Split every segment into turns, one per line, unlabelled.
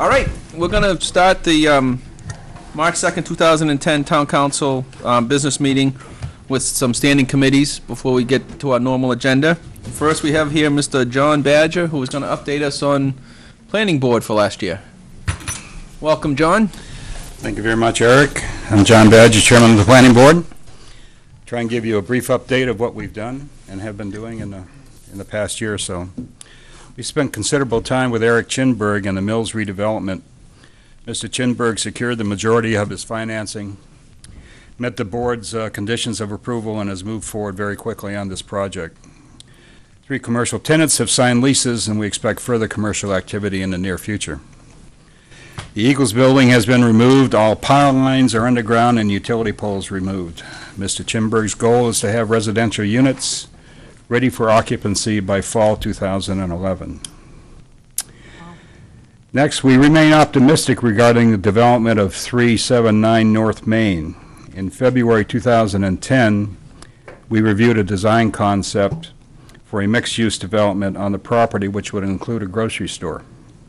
All right, we're going to start the March 2nd, 2010 Town Council business meeting with some standing committees before we get to our normal agenda. First, we have here Mr. John Badger, who is going to update us on planning board for last year. Welcome, John.
Thank you very much, Eric. I'm John Badger, Chairman of the Planning Board. Try and give you a brief update of what we've done and have been doing in the past year or so. We spent considerable time with Eric Chinberg and the Mills redevelopment. Mr. Chinberg secured the majority of his financing, met the board's conditions of approval, and has moved forward very quickly on this project. 3 commercial tenants have signed leases, and we expect further commercial activity in the near future. The Eagles building has been removed, all power lines are underground, and utility poles removed. Mr. Chinberg's goal is to have residential units ready for occupancy by fall 2011. Next, we remain optimistic regarding the development of 379 North Main. In February 2010, we reviewed a design concept for a mixed-use development on the property, which would include a grocery store.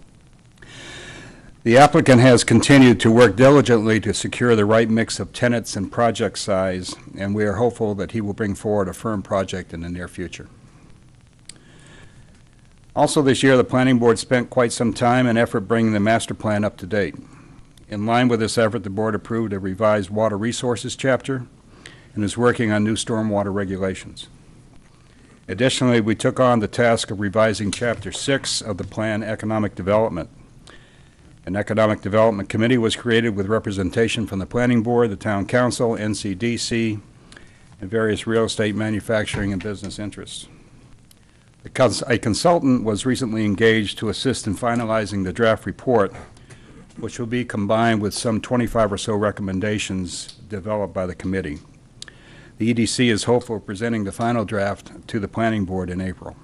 The applicant has continued to work diligently to secure the right mix of tenants and project size, and we are hopeful that he will bring forward a firm project in the near future. Also this year, the Planning Board spent quite some time and effort bringing the master plan up to date. In line with this effort, the Board approved a revised water resources chapter and is working on new stormwater regulations. Additionally, we took on the task of revising Chapter 6 of the Plan Economic Development. An Economic Development Committee was created with representation from the Planning Board, the Town Council, NCDC, and various real estate, manufacturing, and business interests. A consultant was recently engaged to assist in finalizing the draft report, which will be combined with some 25 or so recommendations developed by the committee. The EDC is hopeful of presenting the final draft to the Planning Board in April.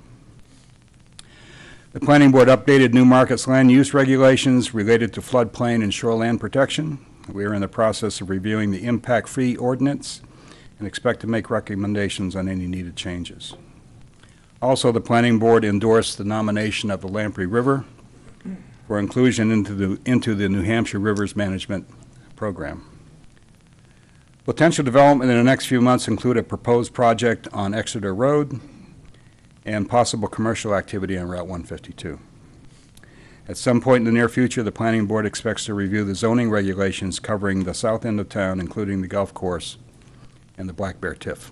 The Planning Board updated Newmarket's land use regulations related to floodplain and shoreland protection. We are in the process of reviewing the impact fee ordinance and expect to make recommendations on any needed changes. Also, the Planning Board endorsed the nomination of the Lamprey River for inclusion into the New Hampshire Rivers Management Program. Potential development in the next few months include a proposed project on Exeter Road and possible commercial activity on Route 152. At some point in the near future, the Planning Board expects to review the zoning regulations covering the south end of town, including the golf course and the Black Bear TIF.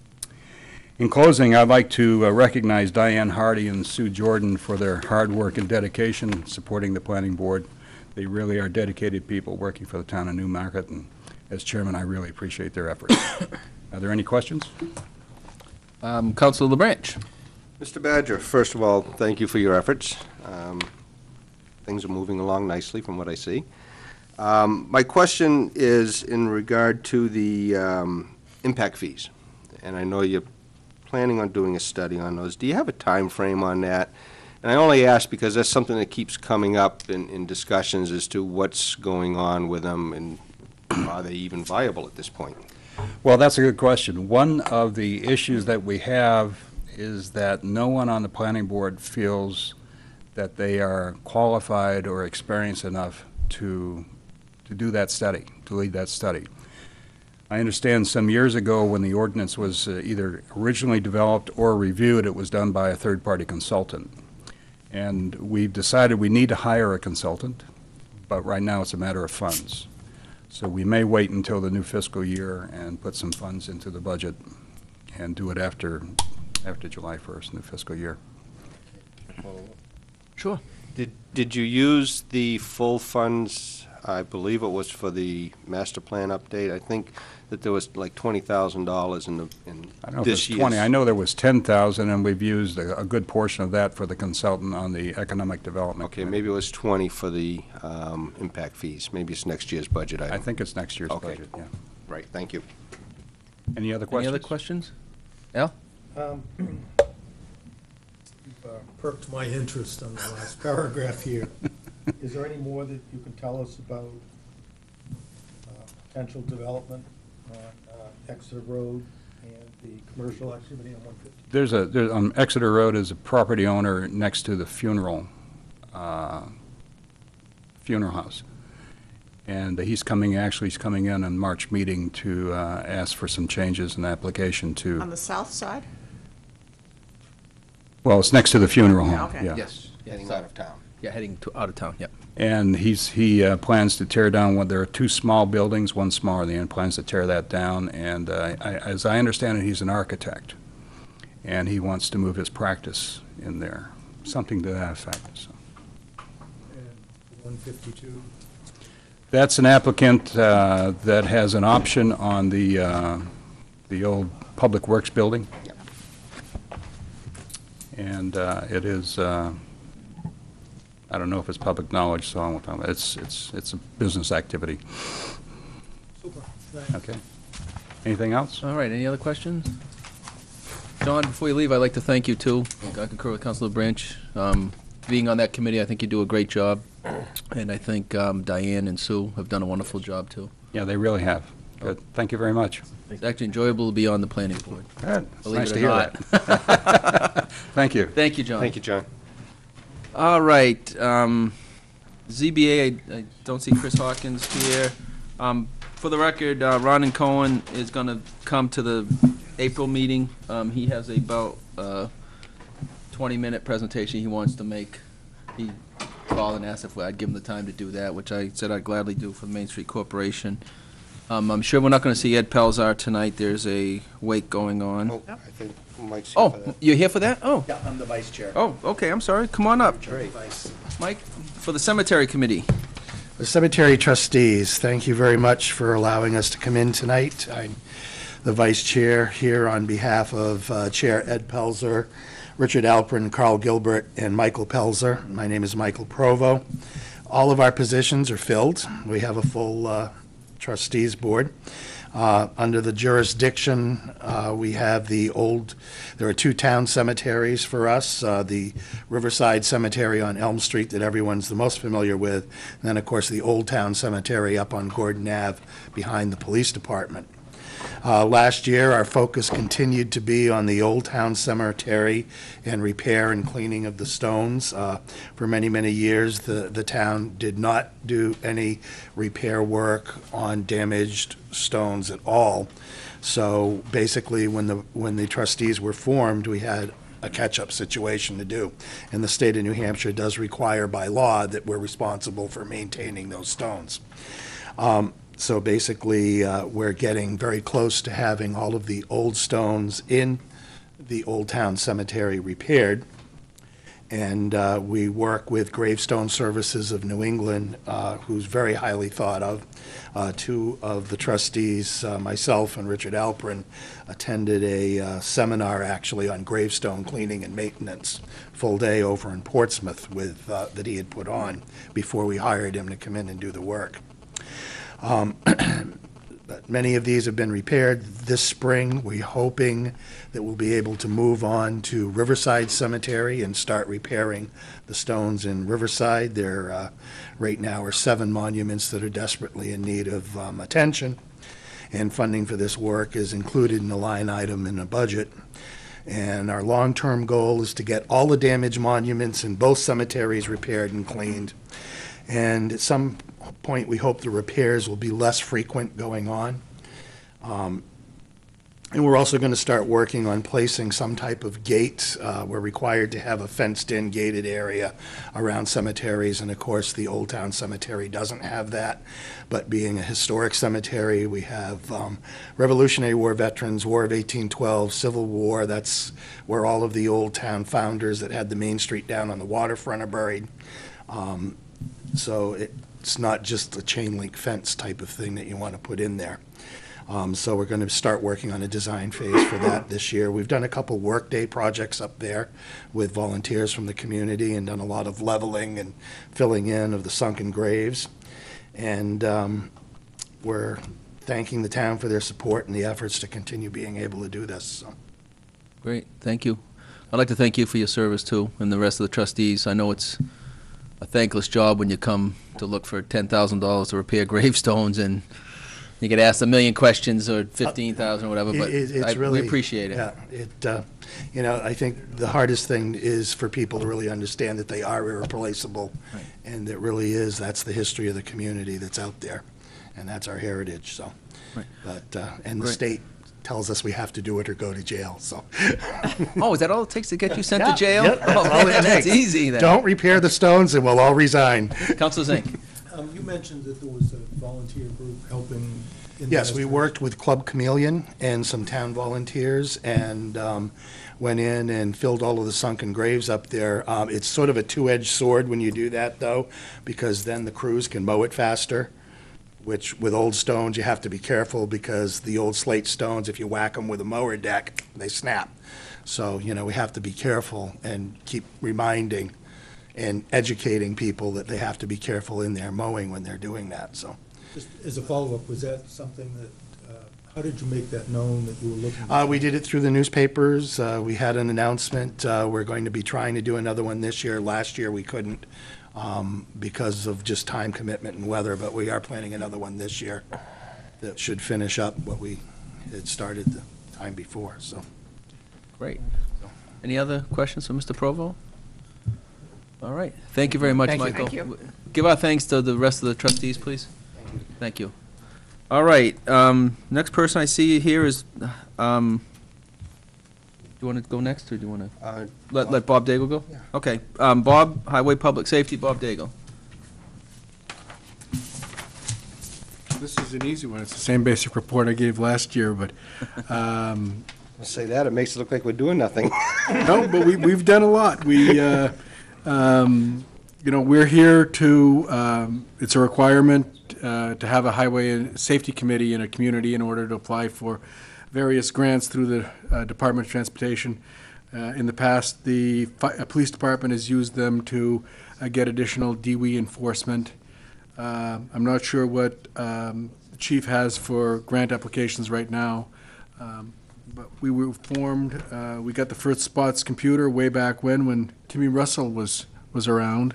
In closing, I'd like to recognize Diane Hardy and Sue Jordan for their hard work and dedication supporting the Planning Board. They really are dedicated people working for the town of Newmarket, and as chairman, I really appreciate their efforts. Are there any questions?
Councilor LaBranch.
Mr. Badger, first of all, thank you for your efforts. Things are moving along nicely from what I see. My question is in regard to the impact fees, and I know you're planning on doing a study on those. Do you have a time frame on that? And I only ask because that's something that keeps coming up in discussions as to what's going on with them and are they even viable at this point?
Well, that's a good question. One of the issues that we have is that no one on the Planning Board feels that they are qualified or experienced enough to do that study, to lead that study. I understand some years ago when the ordinance was either originally developed or reviewed, it was done by a third-party consultant. And we've decided we need to hire a consultant, but right now it's a matter of funds. So we may wait until the new fiscal year and put some funds into the budget and do it after July 1st, new fiscal year.
Sure.
Did you use the full funds? I believe it was for the master plan update. I think that there was like $20,000 in
I don't know
this
if it's 20. I know there was 10,000, and we've used a good portion of that for the consultant on the economic development.
Okay, maybe it was 20 for the impact fees. Maybe it's next year's budget item.
I think it's next year's budget. Yeah.
Right. Thank you.
Any other questions?
Any other questions? Al?
You've perked my interest on the last paragraph here. Is there any more that you can tell us about potential development on Exeter Road and the commercial activity on 150?
There's on Exeter Road is a property owner next to the funeral funeral house. And he's coming in on March meeting to ask for some changes in the application to,
On the south side?
well, it's next to the funeral home.
Yeah, okay.
Yeah.
Yes.
Heading out of town.
Yeah, heading out of town, yeah.
And he plans to tear down there are two small buildings, one smaller than the other, plans to tear that down. And as I understand it, he's an architect, and he wants to move his practice in there, something to that effect. So.
And 152.
That's an applicant that has an option on the old Public Works building.
Yep.
And it is, I don't know if it's public knowledge, so I won't talk about it. It's a business activity.
Super, thanks.
Okay. Anything else?
All right, any other questions? John, before you leave, I'd like to thank you, too. I concur with Councilor Branch. Being on that committee, I think you do a great job. And I think Diane and Sue have done a wonderful job, too.
Yeah, they really have. Good. Thank you very much.
It's actually enjoyable to be on the planning board.
Good. It's
Believe
nice
it
to
or
hear
not.
that. Thank you.
Thank you, John.
Thank you, John.
All right, ZBA, I don't see Chris Hawkins here. For the record, Ron and Cohen is gonna come to the April meeting. He has about 20-minute presentation he wants to make. He called and asked if I'd give him the time to do that, which I said I'd gladly do for the Main Street Corporation. I'm sure we're not gonna see Ed Pelzar tonight. There's a wake going on.
Oh, I think Mike's here for
Oh,
that.
you're here for that? Oh,
Yeah, I'm the vice chair.
oh, okay, I'm sorry. Come on up.
Great.
Mike, for the Cemetery Committee.
The cemetery trustees, thank you very much for allowing us to come in tonight. I'm the vice chair here on behalf of Chair Ed Pelzer, Richard Alpern, Carl Gilbert, and Michael Pelzer. My name is Michael Provo. All of our positions are filled. We have a full trustees board. Under the jurisdiction, we have there are two town cemeteries for us, the Riverside Cemetery on Elm Street that everyone's the most familiar with, and then, of course, the Old Town Cemetery up on Gordon Ave behind the police department. Last year, our focus continued to be on the Old Town Cemetery and repair and cleaning of the stones. For many, many years, the town did not do any repair work on damaged stones at all. So basically, when the trustees were formed, we had a catch-up situation to do. And the state of New Hampshire does require by law that we're responsible for maintaining those stones. So basically, we're getting very close to having all of the old stones in the Old Town Cemetery repaired. And we work with Gravestone Services of New England, who's very highly thought of. Two of the trustees, myself and Richard Alpern, attended a seminar actually on gravestone cleaning and maintenance, full day over in Portsmouth with that he had put on before we hired him to come in and do the work. But many of these have been repaired. This spring, we're hoping that we'll be able to move on to Riverside Cemetery and start repairing the stones in Riverside. There right now are 7 monuments that are desperately in need of attention, and funding for this work is included in the line item in the budget. And our long-term goal is to get all the damaged monuments in both cemeteries repaired and cleaned. And at some point, we hope the repairs will be less frequent going on. And we're also going to start working on placing some type of gate. We're required to have a fenced-in gated area around cemeteries, and of course, the Old Town Cemetery doesn't have that. But being a historic cemetery, we have Revolutionary War veterans, War of 1812, Civil War. That's where all of the Old Town founders that had the Main Street down on the waterfront are buried. So it's not just a chain link fence type of thing that you want to put in there. So we're going to start working on a design phase for that this year. We've done a couple workday projects up there with volunteers from the community and done a lot of leveling and filling in of the sunken graves. And we're thanking the town for their support and the efforts to continue being able to do this. So.
Great, thank you. I'd like to thank you for your service, too, and the rest of the trustees. I know it's a thankless job when you come to look for $10,000 to repair gravestones, and You get asked a million questions or 15,000 or whatever, but
It's really,
we appreciate it.
Yeah, I think the hardest thing is for people to really understand that they are irreplaceable.
Right.
And it really is, that's the history of the community that's out there, and that's our heritage, so.
Right.
But, and the
Great.
state tells us we have to do it or go to jail, so.
Oh, is that all it takes to get you sent to
Yeah,
jail?
yep, that's
Oh,
all it
that's
takes.
easy then.
Don't repair the stones and we'll all resign.
Councilor Zink.
You mentioned that there was a volunteer group helping. in the
Yes, we
restoration.
worked with Club Chameleon and some town volunteers and went in and filled all of the sunken graves up there. It's sort of a two-edged sword when you do that, though, because then the crews can mow it faster, which with old stones, you have to be careful because the old slate stones, if you whack them with a mower deck, they snap. So, we have to be careful and keep reminding and educating people that they have to be careful in their mowing when they're doing that, so.
Just as a follow-up, was that something that, how did you make that known that you were looking?
We did it through the newspapers. We had an announcement. We're going to be trying to do another one this year. Last year, we couldn't because of just time commitment and weather, but we are planning another one this year that should finish up what we had started the time before, so.
Great. Any other questions for Mr. Provo? All right. Thank you very much,
Thank you.
Michael.
Thank you.
Give our thanks to the rest of the trustees, please. Thank you. All right. Next person I see here is, do you want to go next, or do you want to let Bob Daigle go?
Yeah.
Okay. Bob, Highway Public Safety, Bob Daigle.
This is an easy one. It's the same basic report I gave last year, but,
Say that, it makes it look like we're doing nothing.
no, but we've done a lot. We're here to, it's a requirement to have a highway and safety committee in a community in order to apply for various grants through the Department of Transportation. In the past, the police department has used them to get additional DWI enforcement. I'm not sure what the chief has for grant applications right now, but we were formed, we got the first spots computer way back when Timmy Russell was around.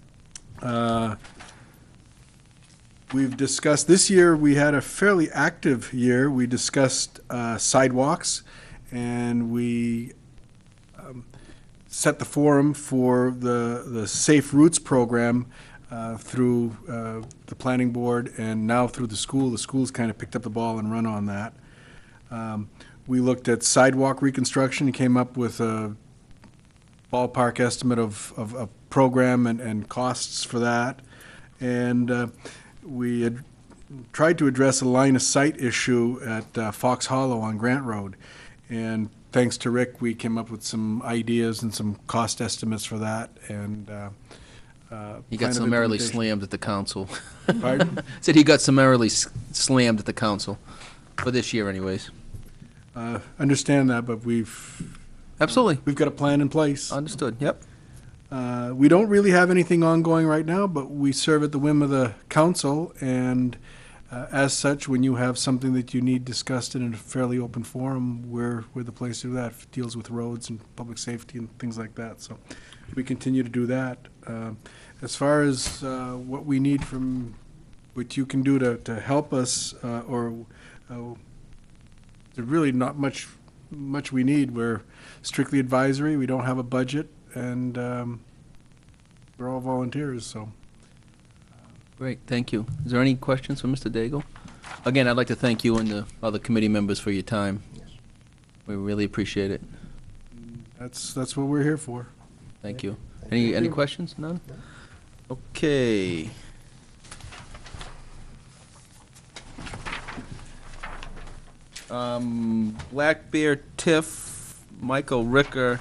We've discussed, this year, we had a fairly active year. We discussed sidewalks, and we set the forum for the Safe Routes program through the planning board and now through the school. The school's kind of picked up the ball and run on that. We looked at sidewalk reconstruction and came up with a ballpark estimate of program and costs for that. And we had tried to address a line of sight issue at Fox Hollow on Grant Road. And thanks to Rick, we came up with some ideas and some cost estimates for that. And
He got summarily slammed at the council.
Pardon?
Said he got summarily slammed at the council, for this year anyways.
Understand that, but we've
Absolutely.
got a plan in place.
Understood, yep.
We don't really have anything ongoing right now, but we serve at the whim of the council, and as such, when you have something that you need discussed in a fairly open forum, we're the place to do that. It deals with roads and public safety and things like that, so we continue to do that. As far as what we need from, what you can do to help us, there's really not much we need. We're strictly advisory, we don't have a budget, and we're all volunteers, so.
Great, thank you. Is there any questions for Mr. Daigle? Again, I'd like to thank you and the other committee members for your time.
Yes.
We really appreciate it.
That's what we're here for.
Thank you. Any questions? None? Okay. Black Bear Tiff, Michael Ricker.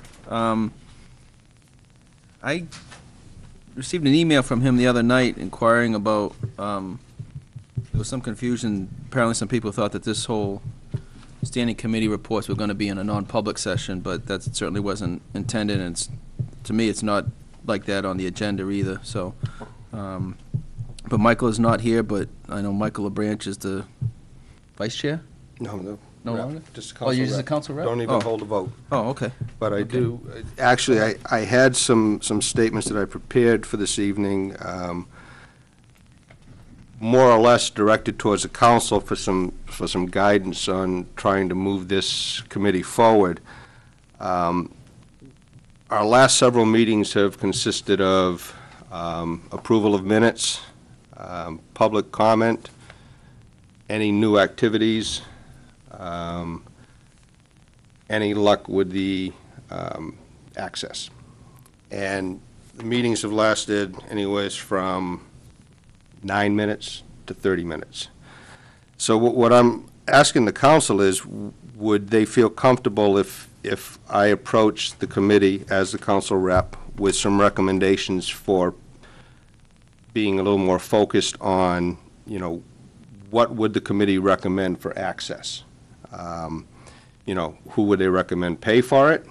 I received an email from him the other night inquiring about, there was some confusion. Apparently some people thought that this whole standing committee reports were going to be in a non-public session, but that certainly wasn't intended, and to me, it's not like that on the agenda either, so. But Michael is not here, but I know Michael LaBranch is the vice chair?
No.
No
rep,
longer?
Just a
Oh,
council
you're just a
rep.
council rep?
Don't even
Oh.
hold a vote.
Oh, okay.
But I do, actually, I had some statements that I prepared for this evening. more or less directed towards the council for some guidance on trying to move this committee forward. Our last several meetings have consisted of approval of minutes, public comment, any new activities, any luck with the access. And the meetings have lasted anyways from 9 minutes to 30 minutes. So what I'm asking the council is, would they feel comfortable if I approach the committee as the council rep with some recommendations for being a little more focused on, you know, what would the committee recommend for access? You know, who would they recommend pay for it?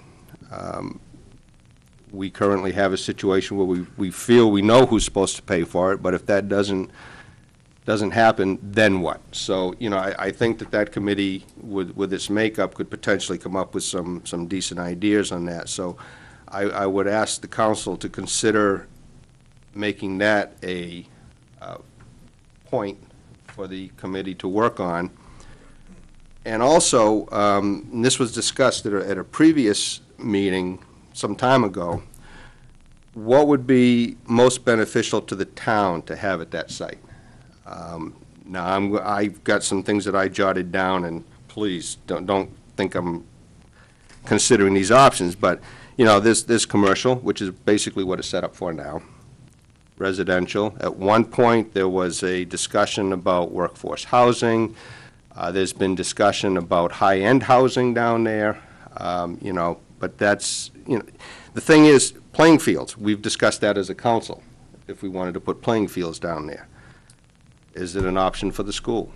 We currently have a situation where we feel we know who's supposed to pay for it, but if that doesn't happen, then what? So, you know, I think that committee, with its makeup, could potentially come up with some decent ideas on that. So I would ask the council to consider making that a point for the committee to work on. And also, and this was discussed at a previous meeting some time ago, what would be most beneficial to the town to have at that site? Now, I've got some things that I jotted down, and please don't think I'm considering these options, but, you know, this commercial, which is basically what it's set up for now, residential. At one point, there was a discussion about workforce housing. There's been discussion about high-end housing down there, you know, but that's, you know, the thing is, playing fields, we've discussed that as a council, if we wanted to put playing fields down there. Is it an option for the school?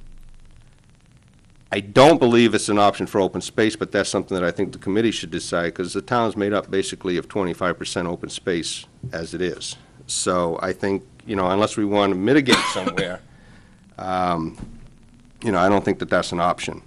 I don't believe it's an option for open space, but that's something that I think the committee should decide, because the town's made up basically of 25% open space as it is. So I think, you know, unless we want to mitigate somewhere, you know, I don't think that that's an option.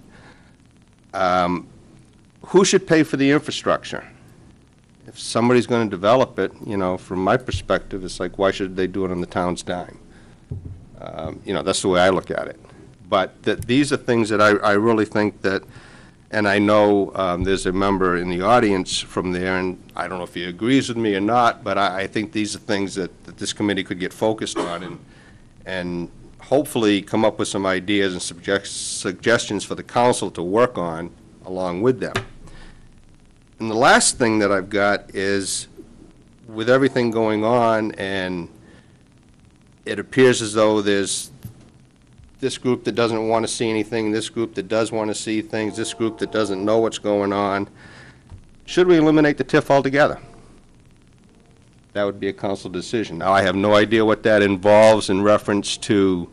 Who should pay for the infrastructure? If somebody's going to develop it, you know, from my perspective, it's like, why should they do it on the town's dime? You know, that's the way I look at it. But these are things that I really think that, and I know there's a member in the audience from there, and I don't know if he agrees with me or not, but I think these are things that this committee could get focused on and hopefully come up with some ideas and suggestions for the council to work on along with them. And the last thing that I've got is, with everything going on, and it appears as though there's this group that doesn't want to see anything, this group that does want to see things, this group that doesn't know what's going on, should we eliminate the TIF altogether? That would be a council decision. Now, I have no idea what that involves in reference to,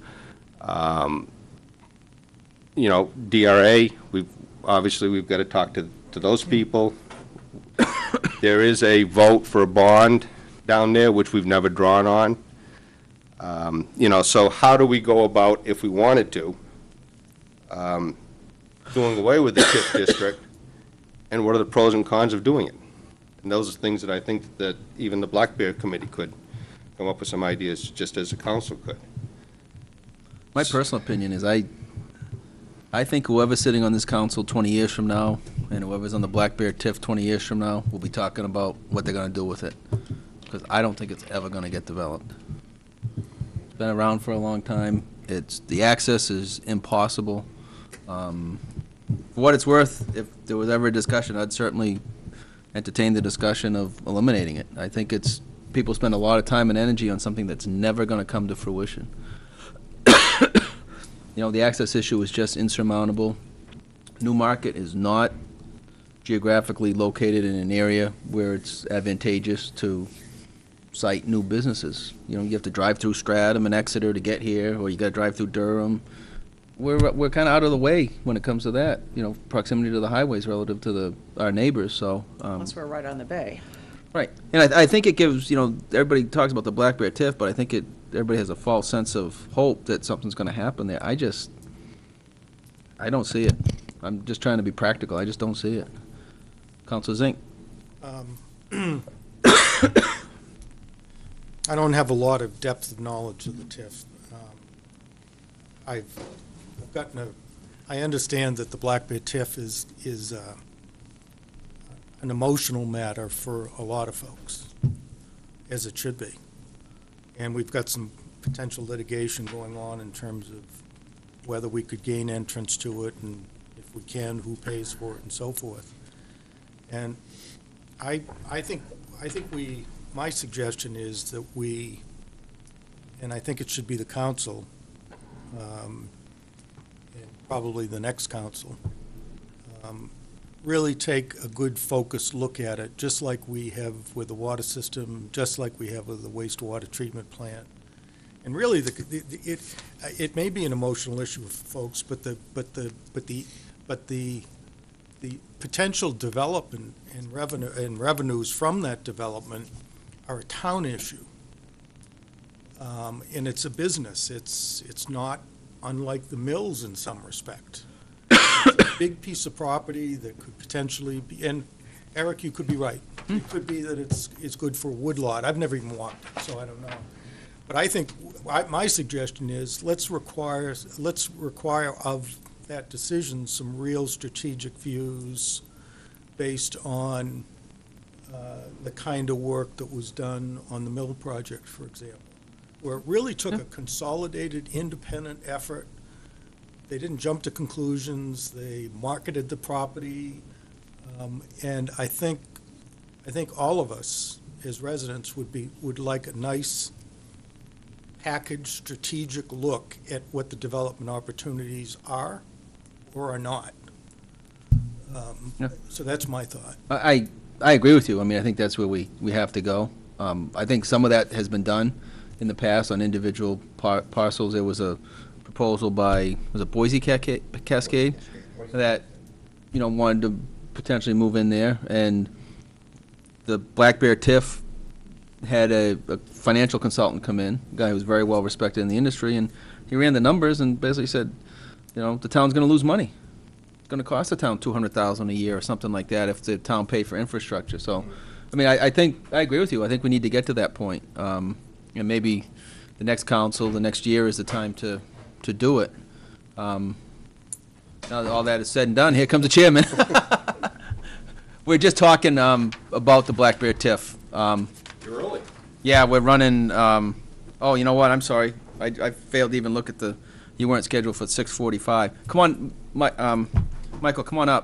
you know, DRA. Obviously, we've got to talk to those people. There is a vote for a bond down there, which we've never drawn on. You know, so how do we go about, if we wanted to, doing away with the TIF district, and what are the pros and cons of doing it? And those are things that I think that even the Black Bear Committee could come up with some ideas, just as the council could.
My personal opinion is I think whoever's sitting on this council 20 years from now, and whoever's on the Black Bear TIF 20 years from now, will be talking about what they're going to do with it. Because I don't think it's ever going to get developed. It's been around for a long time. The access is impossible. For what it's worth, if there was ever a discussion, I'd certainly entertain the discussion of eliminating it. I think people spend a lot of time and energy on something that's never going to come to fruition. You know, the access issue is just insurmountable. Newmarket is not geographically located in an area where it's advantageous to site new businesses. You know, you have to drive through Stratham and Exeter to get here, or you got to drive through Durham. We're kind of out of the way when it comes to that. You know, proximity to the highways relative to our neighbors. So.
Unless we're right on the bay.
Right, and I think it gives, you know, everybody talks about the Black Bear TIF, but I think everybody has a false sense of hope that something's going to happen there. I don't see it. I'm just trying to be practical. I just don't see it. Councilor Zink.
I don't have a lot of depth of knowledge of the TIF. I've gotten I understand that the Black Bear TIF is an emotional matter for a lot of folks, as it should be. And we've got some potential litigation going on in terms of whether we could gain entrance to it, and if we can, who pays for it, and so forth. And I think my suggestion is that we, and I think it should be the council, and probably the next council, really take a good focused look at it, just like we have with the water system, just like we have with the wastewater treatment plant. And really, it may be an emotional issue for folks, but the potential development and revenues from that development are a town issue, and it's a business. It's not unlike the mills in some respect. It's a big piece of property that could potentially be, and Eric, you could be right. It could be that it's good for a woodlot. I've never even walked it, so I don't know. But I think my suggestion is let's require of that decision some real strategic views based on the kind of work that was done on the mill project, for example, where it really took a consolidated, independent effort. They didn't jump to conclusions. They marketed the property, and I think all of us as residents would like a nice packaged strategic look at what the development opportunities are or are not. So that's my thought.
I agree with you. I mean, I think that's where we have to go. I think some of that has been done in the past on individual parcels. There was a proposal by, was it Boise Cascade, that, wanted to potentially move in there, and the Black Bear TIF had a financial consultant come in, a guy who was very well respected in the industry, and he ran the numbers and basically said, the town's going to lose money. It's going to cost the town $200,000 a year or something like that if the town paid for infrastructure. So, I mean, I think I agree with you. I think we need to get to that point, and maybe the next council, the next year is the time to do it. Now that all that is said and done, here comes the chairman. We're just talking about the Black Bear TIF.
You're early.
Yeah, we're running, oh, you know what, I'm sorry. I failed to even look at you weren't scheduled for 6:45. Come on, Michael, come on up.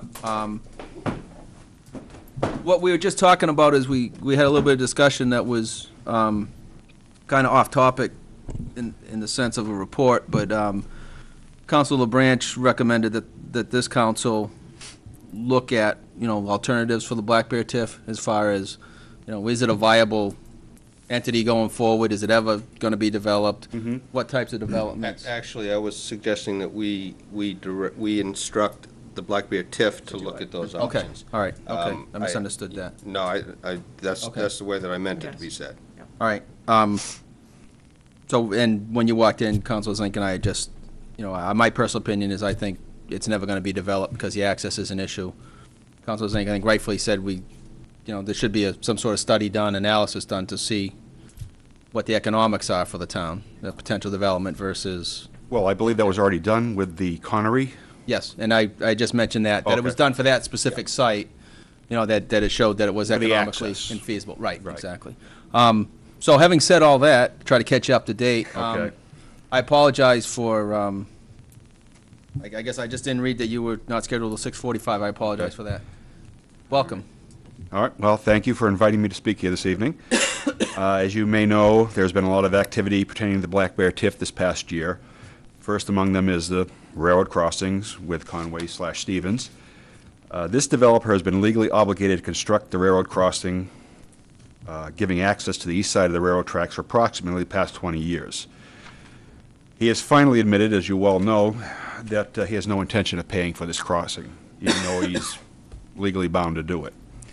What we were just talking about is we had a little bit of discussion that was kind of off topic in the sense of a report, but Councilor LaBranch recommended that this council look at, alternatives for the Black Bear TIF as far as, is it a viable entity going forward? Is it ever going to be developed?
Mm-hmm.
What types of developments?
Actually, I was suggesting that we instruct the Black Bear TIF to look at those
Okay,
options.
all right, okay.
Um,
I misunderstood that.
No, that's
Okay.
the way that I meant it to be said.
All right. So, and when you walked in, Councilor Zink and I just, my personal opinion is I think it's never going to be developed because the access is an issue. Councilor Zink, I think rightfully said there should be some sort of study done, analysis done to see what the economics are for the town, the potential development versus,
Well, I believe that was already done with the Connery.
yes, and I just mentioned that it was
Okay.
done for that specific site, that it showed that it was
For the
economically
access.
infeasible. Right,
Right.
exactly. So having said all that, try to catch you up to date.
Okay.
I apologize for, I guess I just didn't read that you were not scheduled till 6:45. I apologize
Okay.
for that. Welcome.
All right, well, thank you for inviting me to speak here this evening. As you may know, there's been a lot of activity pertaining to the Black Bear TIF this past year. First among them is the railroad crossings with Conway/Stevens. This developer has been legally obligated to construct the railroad crossing, giving access to the east side of the railroad tracks for approximately the past 20 years. He has finally admitted, as you well know, that he has no intention of paying for this crossing, even though he's legally bound to do it.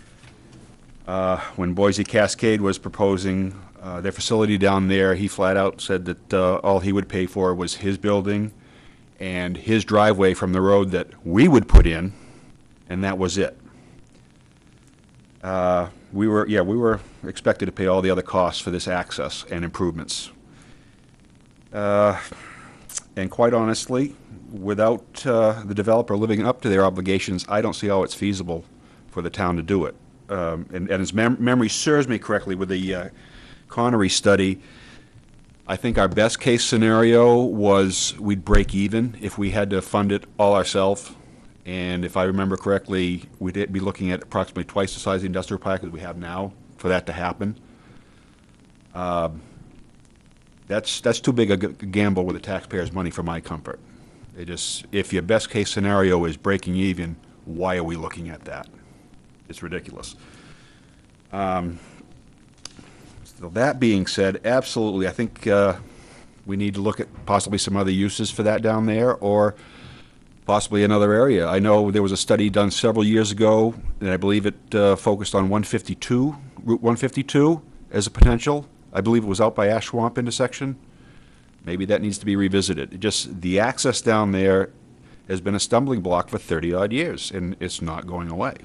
When Boise Cascade was proposing their facility down there, he flat out said that all he would pay for was his building and his driveway from the road that we would put in, and that was it. We were expected to pay all the other costs for this access and improvements. And quite honestly, without the developer living up to their obligations, I don't see how it's feasible for the town to do it. And as memory serves me correctly, with the Connery study, I think our best case scenario was we'd break even if we had to fund it all ourselves. And if I remember correctly, we'd be looking at approximately twice the size of the industrial park as we have now for that to happen. That's too big a gamble with the taxpayers' money for my comfort. If your best case scenario is breaking even, why are we looking at that? It's ridiculous. So that being said, absolutely, I think we need to look at possibly some other uses for that down there, or possibly another area. I know there was a study done several years ago, and I believe it focused on Route 152 as a potential. I believe it was out by Ash Swamp intersection. Maybe that needs to be revisited. Just the access down there has been a stumbling block for 30-odd years, and it's not going away.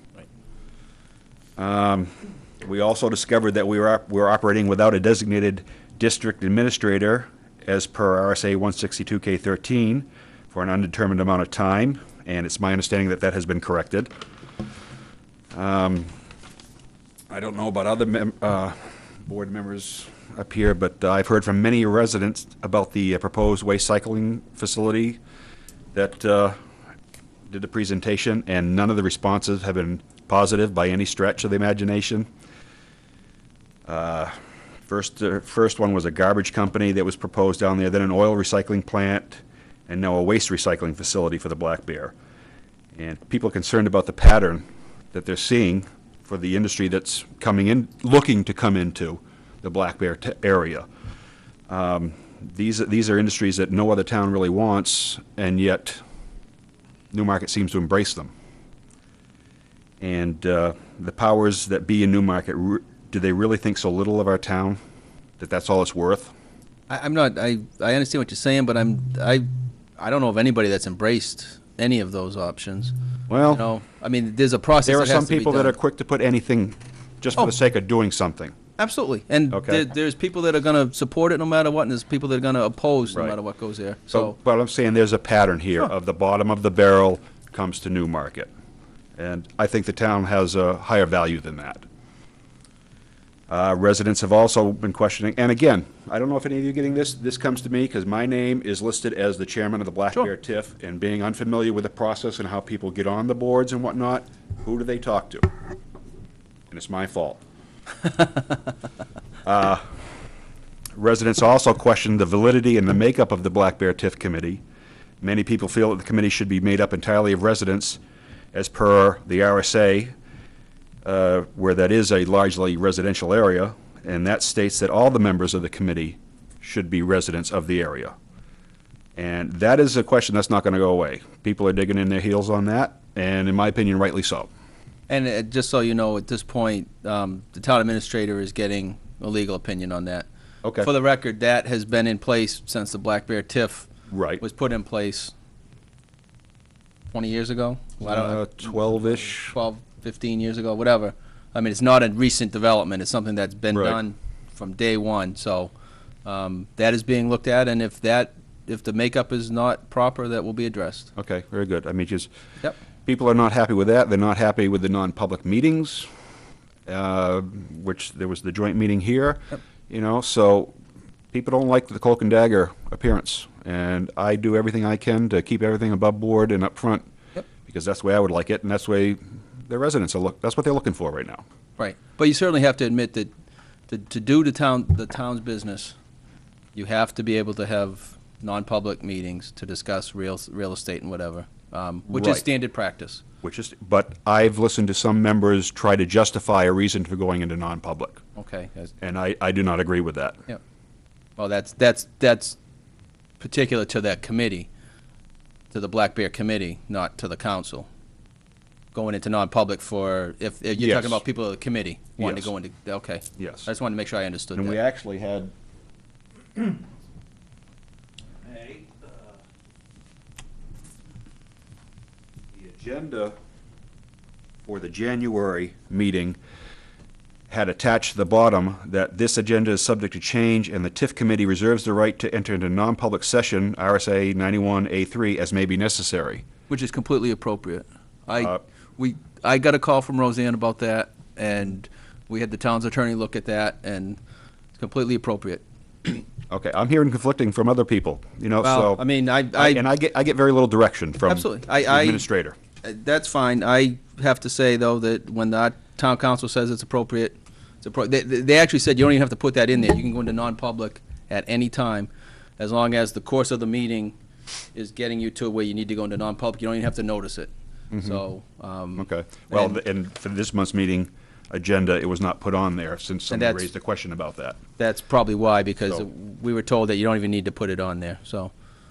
We also discovered that we were operating without a designated district administrator as per RSA 162K13 for an undetermined amount of time, and it's my understanding that that has been corrected. I don't know about other board members up here, but I've heard from many residents about the proposed waste cycling facility that did the presentation, and none of the responses have been positive by any stretch of the imagination. First one was a garbage company that was proposed down there, then an oil recycling plant, and now a waste recycling facility for the Black Bear. And people are concerned about the pattern that they're seeing for the industry that's coming in, looking to come into the Black Bear area. These are industries that no other town really wants, and yet Newmarket seems to embrace them. And the powers that be in Newmarket, do they really think so little of our town, that that's all it's worth?
I'm not, I understand what you're saying, but I don't know of anybody that's embraced any of those options.
Well,
You know, I mean, there's a process
there are
that has
some
to be
people that
done.
are quick to put anything just for the sake of doing something.
Absolutely, and
Okay.
there's people that are going to support it no matter what, and there's people that are going to oppose no
Right.
matter what goes there.
So, but I'm saying there's a pattern here
Sure.
of the bottom of the barrel comes to Newmarket. And I think the town has a higher value than that. Residents have also been questioning, and again, I don't know if any of you are getting this. This comes to me because my name is listed as the chairman of the Black
Sure.
Bear TIF, and being unfamiliar with the process and how people get on the boards and whatnot, who do they talk to? And it's my fault. Residents also question the validity and the makeup of the Black Bear TIF committee. Many people feel that the committee should be made up entirely of residents, as per the RSA, where that is a largely residential area, and that states that all the members of the committee should be residents of the area. And that is a question that's not going to go away. People are digging in their heels on that, and in my opinion, rightly so.
And just so you know, at this point, the town administrator is getting a legal opinion on that.
Okay.
For the record, that has been in place since the Black Bear TIF
Right.
was put in place 20 years ago. Well, I don't know,
12-ish.
12, 15 years ago, whatever. I mean, it's not a recent development. It's something that's been
Right.
done from day one. So that is being looked at, and if the makeup is not proper, that will be addressed.
Okay, very good. I mean, just,
Yep.
people are not happy with that. They're not happy with the non-public meetings, which there was the joint meeting here.
Yep.
You know, so people don't like the cloak and dagger appearance. And I do everything I can to keep everything above board and up front.
Yep.
Because that's the way I would like it, and that's the way the residents that's what they're looking for right now.
Right. But you certainly have to admit that to do the town's business, you have to be able to have non-public meetings to discuss real estate and whatever, which is
Right.
standard practice.
But I've listened to some members try to justify a reason for going into non-public,
Okay.
and I do not agree with that.
Yep. Well, that's particular to that committee, to the Black Bear Committee, not to the council. Going into non-public for, if you're
Yes.
talking about people of the committee wanting
Yes.
to go into, okay.
Yes.
I just wanted to make sure I understood
And we
that.
actually had the agenda for the January meeting had attached to the bottom that this agenda is subject to change and the TIF committee reserves the right to enter into non-public session, RSA 91A3, as may be necessary.
Which is completely appropriate.
Uh,
I got a call from Roseanne about that, and we had the town's attorney look at that, and it's completely appropriate.
Okay, I'm hearing conflicting from other people, you know,
Well,
so.
I mean,
I get very little direction from the
Absolutely.
administrator.
That's fine. I have to say, though, that when the town council says it's appropriate, they actually said you don't even have to put that in there. You can go into non-public at any time, as long as the course of the meeting is getting you to where you need to go into non-public. You don't even have to notice it. So.
Okay, well, and for this month's meeting agenda, it was not put on there since somebody
that's-
raised a question about that.
That's probably why, because
So-
we were told that you don't even need to put it on there, so.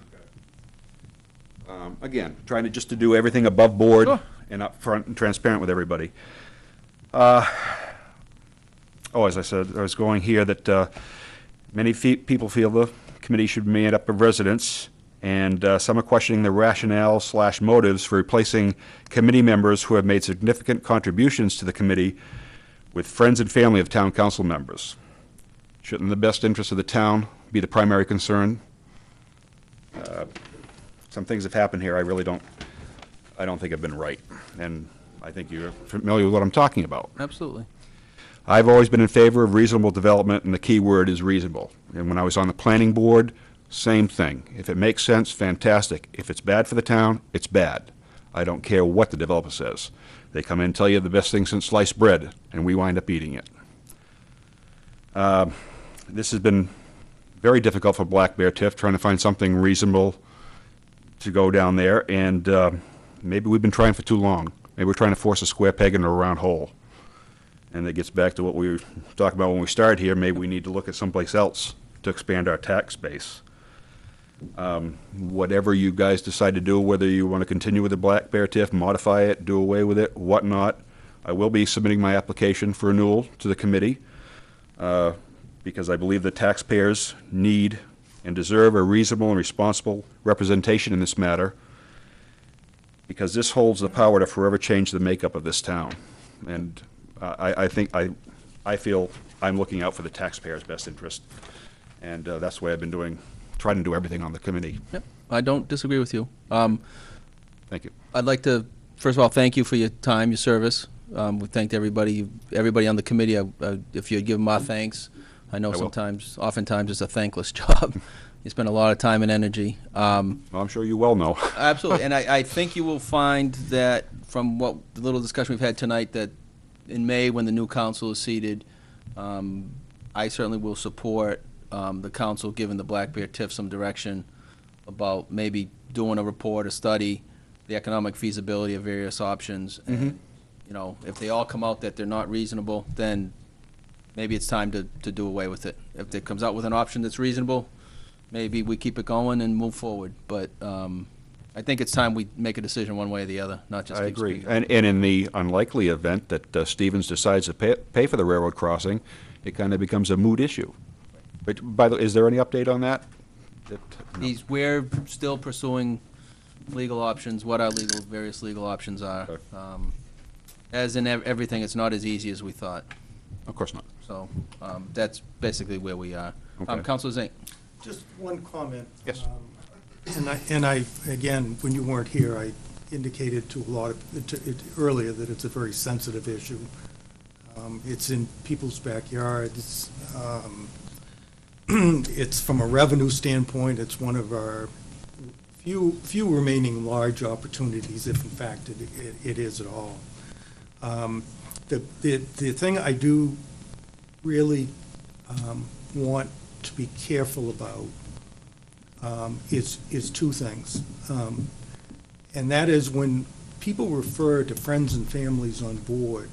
Again, trying to just to do everything above board
Sure.
and upfront and transparent with everybody. As I said, I was going here that many people feel the committee should be made up of residents, and some are questioning the rationale/motives for replacing committee members who have made significant contributions to the committee with friends and family of town council members. Shouldn't the best interest of the town be the primary concern? Some things have happened here I don't think have been right, and I think you're familiar with what I'm talking about.
Absolutely.
I've always been in favor of reasonable development, and the key word is reasonable. And when I was on the planning board, same thing. If it makes sense, fantastic. If it's bad for the town, it's bad. I don't care what the developer says. They come in and tell you the best thing since sliced bread, and we wind up eating it. This has been very difficult for Black Bear TIF, trying to find something reasonable to go down there, and maybe we've been trying for too long. Maybe we're trying to force a square peg into a round hole. And it gets back to what we were talking about when we started here. Maybe we need to look at someplace else to expand our tax base. Whatever you guys decide to do, whether you want to continue with the Black Bear TIF, modify it, do away with it, whatnot, I will be submitting my application for renewal to the committee because I believe the taxpayers need and deserve a reasonable and responsible representation in this matter, because this holds the power to forever change the makeup of this town. And I feel I'm looking out for the taxpayers' best interest, and that's the way I've been trying to do everything on the committee.
Yep, I don't disagree with you.
Thank you.
I'd like to, first of all, thank you for your time, your service. We thanked everybody on the committee. If you'd give them our thanks, I know
I will.
oftentimes it's a thankless job. You spend a lot of time and energy.
Well, I'm sure you well know.
Absolutely, and I think you will find that from what the little discussion we've had tonight, that in May, when the new council is seated, I certainly will support the council giving the Black Bear TIF some direction about maybe doing a report, a study, the economic feasibility of various options. And, you know, if they all come out that they're not reasonable, then maybe it's time to do away with it. If it comes out with an option that's reasonable, maybe we keep it going and move forward. But I think it's time we make a decision one way or the other, not just
I
keep
agree.
speaking.
And in the unlikely event that Stevens decides to pay for the railroad crossing, it kind of becomes a moot issue. But by the way, is there any update on that?
We're still pursuing legal options, what our various legal options are.
Okay.
As in everything, it's not as easy as we thought.
Of course not.
So that's basically where we are.
Okay.
Councilor Zink.
Just one comment.
Yes.
And I, again, when you weren't here, I indicated to a lot of, earlier that it's a very sensitive issue. It's in people's backyards. It's from a revenue standpoint, it's one of our few remaining large opportunities, if in fact it is at all. The thing I do really want to be careful about is two things. And that is when people refer to friends and families on boards.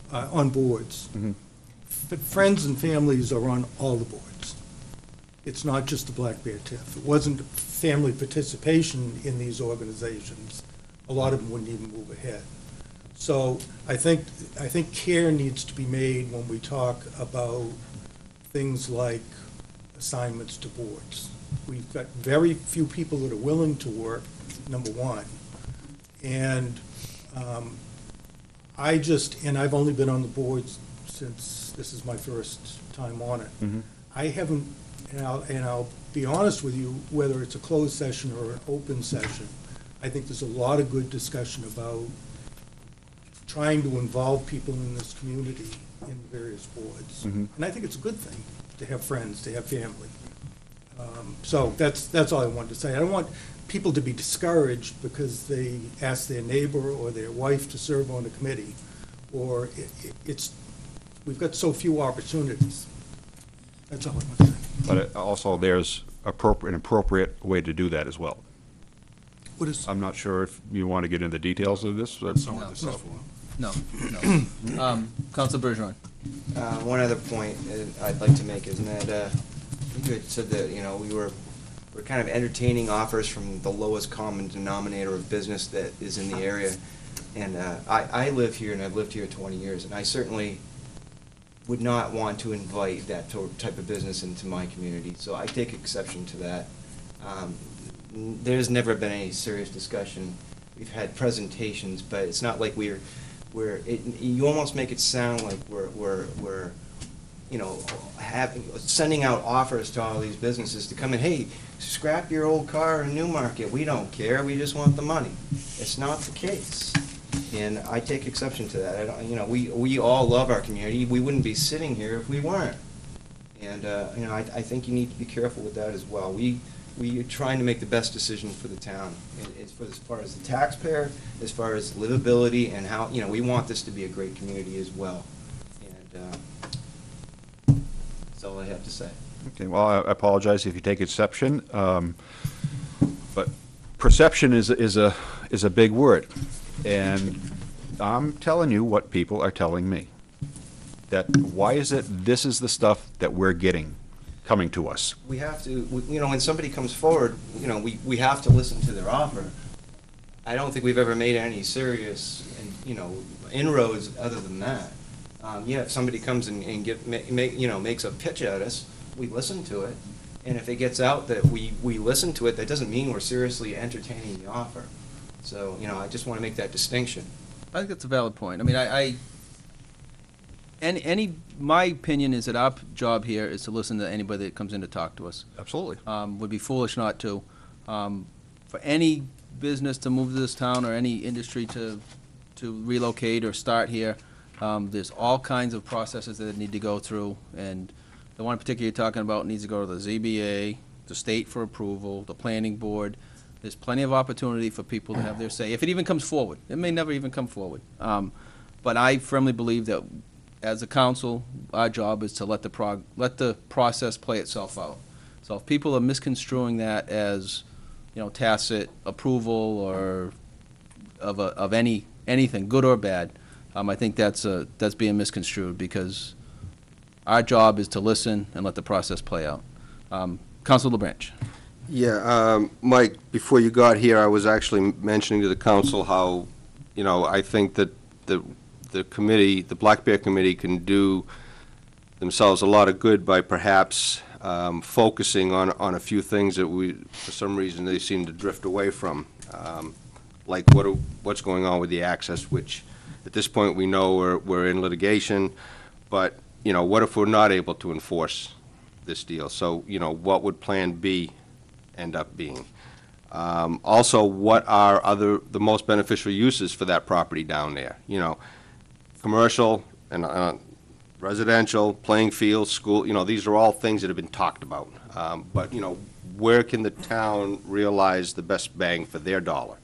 Friends and families are on all the boards. It's not just the Black Bear TIF. It wasn't family participation in these organizations. A lot of them wouldn't even move ahead. So I think care needs to be made when we talk about things like assignments to boards. We've got very few people that are willing to work, number one. And I've only been on the boards since this is my first time on it. I haven't, and I'll be honest with you, whether it's a closed session or an open session, I think there's a lot of good discussion about trying to involve people in this community in various boards. And I think it's a good thing to have friends, to have family. So that's all I wanted to say. I don't want people to be discouraged because they ask their neighbor or their wife to serve on a committee, or we've got so few opportunities. That's all I want to say.
But also, there's an appropriate way to do that as well.
What is,
I'm not sure if you want to get into the details of this.
That's not what this is for.
No. Council Bergeron.
One other point I'd like to make is that you had said that, we're kind of entertaining offers from the lowest common denominator of business that is in the area. And I live here, and I've lived here 20 years, and I certainly would not want to invite that type of business into my community. So I take exception to that. There's never been any serious discussion. We've had presentations, but it's not like you almost make it sound like we're sending out offers to all these businesses to come in. Hey, scrap your old car in Newmarket. We don't care. We just want the money. It's not the case, and I take exception to that. We all love our community. We wouldn't be sitting here if we weren't. And I think you need to be careful with that as well. We are trying to make the best decision for the town, as far as the taxpayer, as far as livability, and how, we want this to be a great community as well. And that's all I have to say.
Okay, well, I apologize if you take exception, but perception is a big word, and I'm telling you what people are telling me. That why is it this is the stuff that we're getting coming to us?
We have to, when somebody comes forward, we have to listen to their offer. I don't think we've ever made any serious, inroads other than that. If somebody comes and makes a pitch at us, we listen to it. And if it gets out that we listen to it, that doesn't mean we're seriously entertaining the offer. So, I just want to make that distinction.
I think that's a valid point. I mean, my opinion is that our job here is to listen to anybody that comes in to talk to us.
Absolutely.
Would be foolish not to. For any business to move to this town or any industry to relocate or start here, there's all kinds of processes that need to go through, and the one particular you're talking about needs to go to the ZBA, the state for approval, the planning board. There's plenty of opportunity for people to have their say, if it even comes forward. It may never even come forward. But I firmly believe that as a council, our job is to let the process play itself out. So if people are misconstruing that as, tacit approval or of anything, good or bad, I think that's being misconstrued, because our job is to listen and let the process play out. Councilor LaBranch.
Yeah, Mike, before you got here, I was actually mentioning to the council how, I think that the committee, the Black Bear Committee, can do themselves a lot of good by perhaps focusing on a few things that for some reason, they seem to drift away from, like what's going on with the access, which at this point we know we're in litigation, but what if we're not able to enforce this deal? So what would Plan B end up being? Also, what are the most beneficial uses for that property down there? Commercial and residential, playing fields, school, these are all things that have been talked about. But, where can the town realize the best bang for their dollar?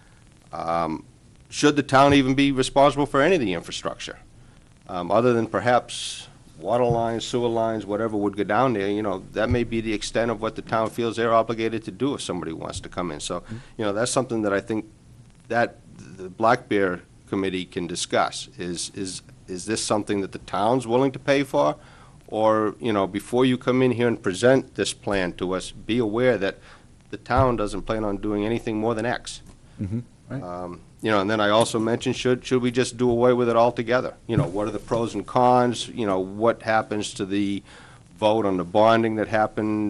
Should the town even be responsible for any of the infrastructure? Other than perhaps water lines, sewer lines, whatever would go down there, that may be the extent of what the town feels they're obligated to do if somebody wants to come in. So, that's something that I think that the Black Bear Committee can discuss. Is this something that the town's willing to pay for? Or, before you come in here and present this plan to us, be aware that the town doesn't plan on doing anything more than X.
Mm-hmm. Right.
And then I also mentioned, should we just do away with it altogether? What are the pros and cons? What happens to the vote on the bonding that happened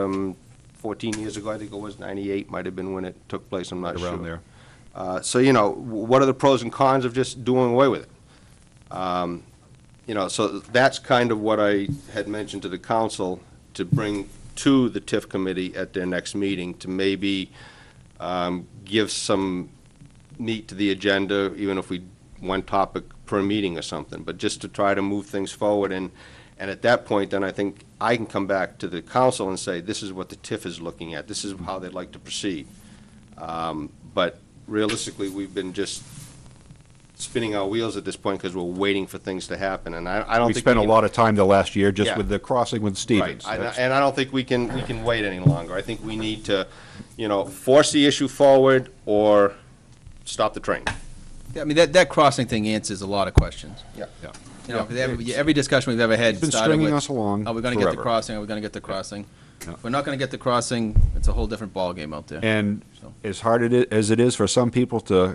14 years ago? I think it was 98, might have been when it took place, I'm not sure.
Around there.
So, what are the pros and cons of just doing away with it? you know, so that's kind of what I had mentioned to the council, to bring to the TIF committee at their next meeting, to maybe give some meat to the agenda, even if we, one topic per meeting or something, but just to try to move things forward. And at that point, then I think I can come back to the council and say, this is what the TIF is looking at, this is how they'd like to proceed. But realistically, we've been just spinning our wheels at this point because we're waiting for things to happen, and I don't
We
think
spent a
can-
lot of time the last year just
Yeah.
with the crossing with Stevens.
Right,
That's-
and I don't think we can wait any longer. I think we need to, you know, force the issue forward or stop the train.
Yeah, I mean, that crossing thing answers a lot of questions.
Yeah.
You know, 'cause every discussion we've ever had
It's been
started
stringing
with,
us along
are we gonna get the
forever.
crossing, are we gonna get the crossing?
Yeah.
If we're not gonna get the crossing, it's a whole different ballgame out there.
And
So.
as hard as it is for some people to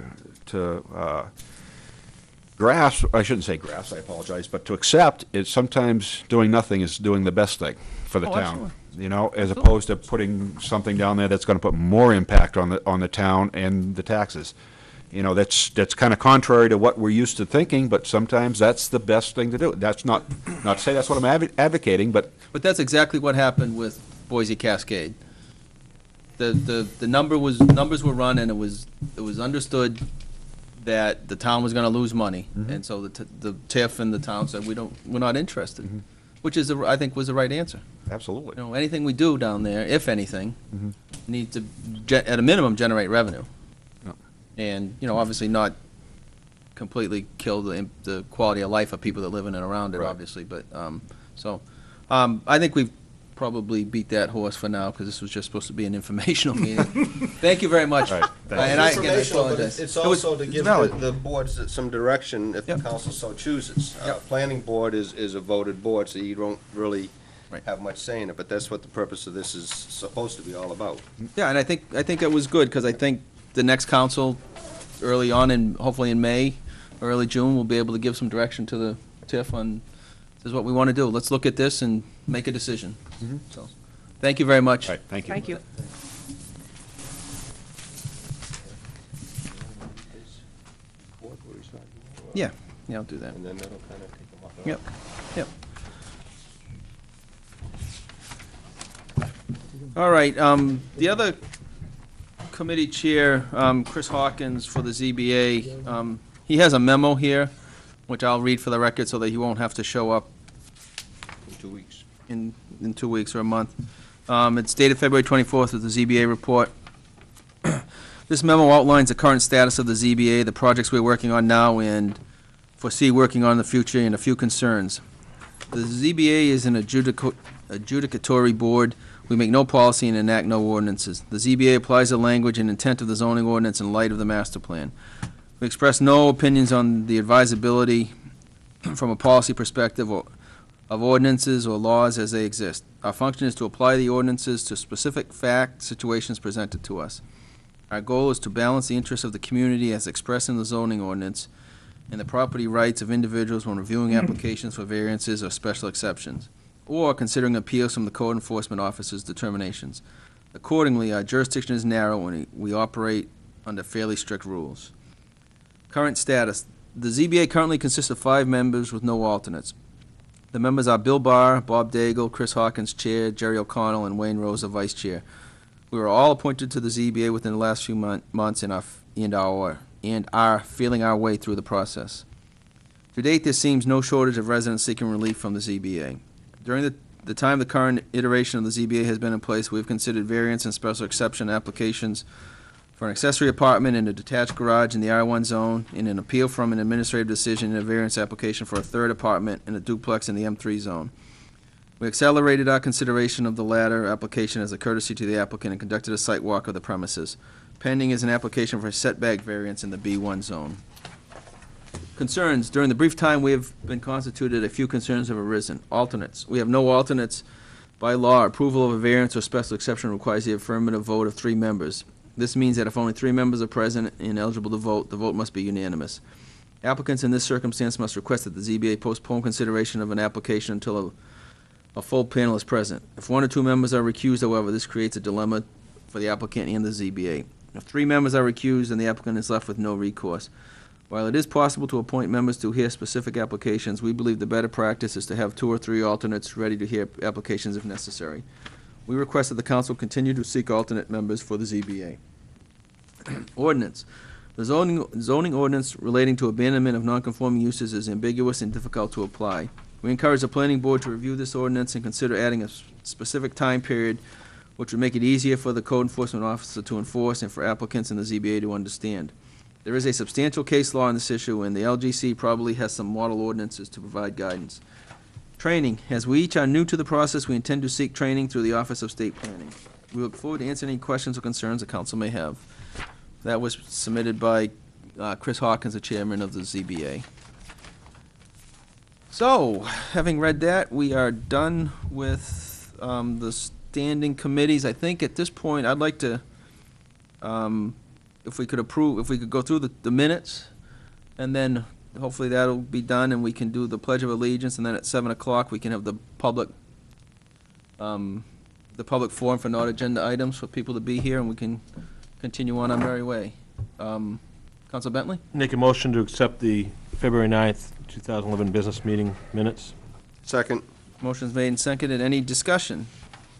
grasp, I shouldn't say grasp, I apologize, but to accept, it's sometimes doing nothing is doing the best thing for the
Oh,
town.
absolutely.
You know, as
Absolutely.
opposed to putting something down there that's gonna put more impact on the town and the taxes. You know, that's kind of contrary to what we're used to thinking, but sometimes that's the best thing to do. That's not to say that's what I'm advocating, but
But that's exactly what happened with Boise Cascade. The numbers were run, and it was understood that the town was gonna lose money. And so the TIF and the town said, we're not interested, which is, I think, was the right answer.
absolutely.
You know, anything we do down there, if anything, needs to, at a minimum, generate revenue.
Yeah.
And, you know, obviously not completely kill the quality of life of people that live in and around it,
Right.
obviously, but, I think we've probably beat that horse for now, because this was just supposed to be an informational meeting. Thank you very much.
All right, thank
And
you.
I, again, I
Informational, but
apologize.
it's
It was-
also to
it's
give
valid.
the boards some direction if the
Yep.
council so chooses.
Yep.
Planning board is a voted board, so you don't really
Right.
have much say in it, but that's what the purpose of this is supposed to be all about.
Yeah, and I think it was good, because I think the next council, early on, and hopefully in May, early June, will be able to give some direction to the TIF on, this is what we want to do. Let's look at this and make a decision. So, thank you very much.
All right, thank you.
Thank you.
Yeah, I'll do that.
And then that'll kind of take them off.
Yep, yep. All right, the other committee chair, Chris Hawkins for the ZBA, he has a memo here, which I'll read for the record so that he won't have to show up
In 2 weeks.
in 2 weeks or a month. It's dated February 24th with the ZBA report. This memo outlines the current status of the ZBA, the projects we're working on now, and foresee working on in the future, and a few concerns. The ZBA is an adjudicatory board. We make no policy and enact no ordinances. The ZBA applies the language and intent of the zoning ordinance in light of the master plan. We express no opinions on the advisability from a policy perspective or of ordinances or laws as they exist. Our function is to apply the ordinances to specific fact situations presented to us. Our goal is to balance the interests of the community as expressed in the zoning ordinance and the property rights of individuals when reviewing applications for variances or special exceptions, or considering appeals from the code enforcement officer's determinations. Accordingly, our jurisdiction is narrow and we operate under fairly strict rules. Current status. The ZBA currently consists of 5 members with no alternates. The members are Bill Barr, Bob Daigle, Chris Hawkins, Chair, Jerry O'Connell, and Wayne Rosa, Vice Chair. We were all appointed to the ZBA within the last few months and are feeling our way through the process. To date, there seems no shortage of residents seeking relief from the ZBA. During the time the current iteration of the ZBA has been in place, we have considered variance and special exception applications for an accessory apartment and a detached garage in the R1 zone, and an appeal from an administrative decision and a variance application for a third apartment and a duplex in the M3 zone. We accelerated our consideration of the latter application as a courtesy to the applicant and conducted a site walk of the premises. Pending is an application for a setback variance in the B1 zone. Concerns. During the brief time we have been constituted, a few concerns have arisen. Alternates. We have no alternates. By law, approval of a variance or special exception requires the affirmative vote of 3 members. This means that if only 3 members are present and eligible to vote, the vote must be unanimous. Applicants in this circumstance must request that the ZBA postpone consideration of an application until a full panel is present. If 1 or 2 members are recused, however, this creates a dilemma for the applicant and the ZBA. If 3 members are recused, then the applicant is left with no recourse. While it is possible to appoint members to hear specific applications, we believe the better practice is to have 2 or 3 alternates ready to hear applications if necessary. We request that the council continue to seek alternate members for the ZBA. Ordinance. The zoning ordinance relating to abandonment of nonconforming uses is ambiguous and difficult to apply. We encourage the planning board to review this ordinance and consider adding a specific time period which would make it easier for the code enforcement officer to enforce and for applicants in the ZBA to understand. There is a substantial case law on this issue, and the LGC probably has some model ordinances to provide guidance. Training. As we each are new to the process, we intend to seek training through the Office of State Planning. We look forward to answering any questions or concerns the council may have. That was submitted by Chris Hawkins, the chairman of the ZBA. So, having read that, we are done with the standing committees. I think at this point, I'd like to, if we could go through the minutes, and then hopefully that'll be done, and we can do the Pledge of Allegiance, and then at 7 o'clock, we can have the public forum for non-agenda items for people to be here, and we can continue on our merry way. Council Bentley?
Make a motion to accept the February 9th, 2011 business meeting minutes.
Second.
Motion's made and seconded. Any discussion?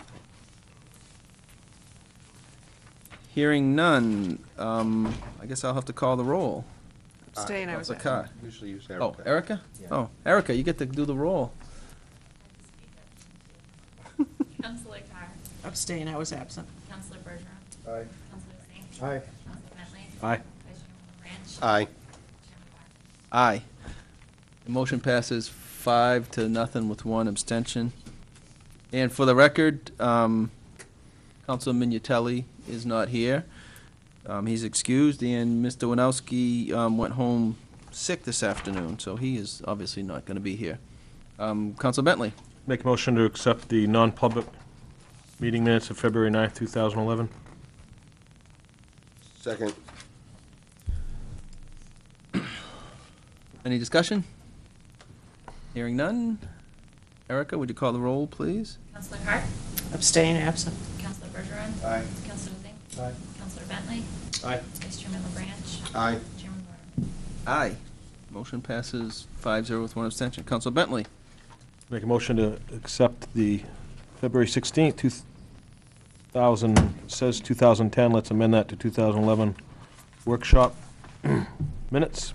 Hearing none, I guess I'll have to call the roll.
Abstain, I was
Counselor
absent.
Carr.
Usually use
Oh,
Erica.
Erica?
Yeah.
Oh, Erica, you get to do the roll.
Counselor Carr. Abstain, I was absent.
Counselor Bergeron.
Aye.
Counselor Singh.
Aye.
Counselor Bentley.
Aye.
Vice Chairman Branch.
Aye.
Chairman Barr.
Aye. The motion passes 5-0 with 1 abstention. And for the record, Councilor Minutelli is not here. He's excused, and Mr. Winowski went home sick this afternoon, so he is obviously not going to be here. Council Bentley?
Make a motion to accept the non-public meeting minutes of February 9th, 2011.
Second.
Any discussion? Hearing none. Erica, would you call the roll, please?
Counselor Carr.
Abstain, absent.
Counselor Bergeron.
Aye.
Counselor Singh.
Aye.
Counselor Bentley.
Aye.
Vice Chairman LaBranch.
Aye.
Chairman Barr.
Aye. Motion passes 5-0 with 1 abstention. Council Bentley?
Make a motion to accept the February 16th, 2000, says 2010, let's amend that to 2011 workshop minutes.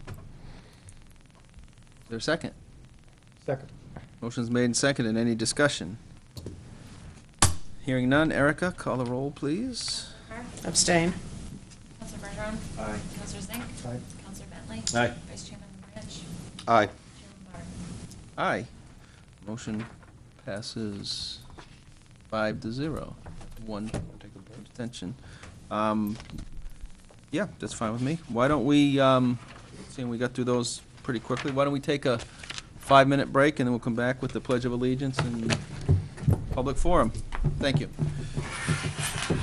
Is there a second?
Second.
Motion's made and seconded. Any discussion? Hearing none. Erica, call the roll, please.
Carr.
Abstain.
Counselor Bergeron.
Aye.
Counselor Singh.
Aye.
Counselor Bentley.
Aye.
Vice Chairman LaBranch.
Aye.
Chairman Barr.
Aye. Motion passes 5-0. 1 abstention. Yeah, that's fine with me. Why don't we, seeing we got through those pretty quickly, why don't we take a 5-minute break, and then we'll come back with the Pledge of Allegiance and public forum. Thank you.